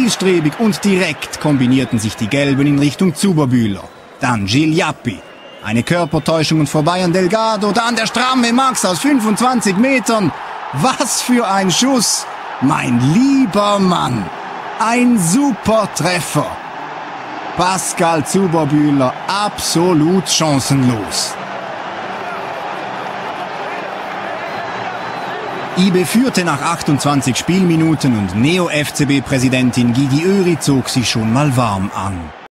Zielstrebig und direkt kombinierten sich die Gelben in Richtung Zuberbühler. Dann Gil Jappi. Eine Körpertäuschung und vorbei an Delgado. Dann der stramme Max aus 25 Metern. Was für ein Schuss! Mein lieber Mann! Ein super Treffer! Pascal Zuberbühler absolut chancenlos. IB führte nach 28 Spielminuten und Neo-FCB-Präsidentin Gigi Oeri zog sich schon mal warm an.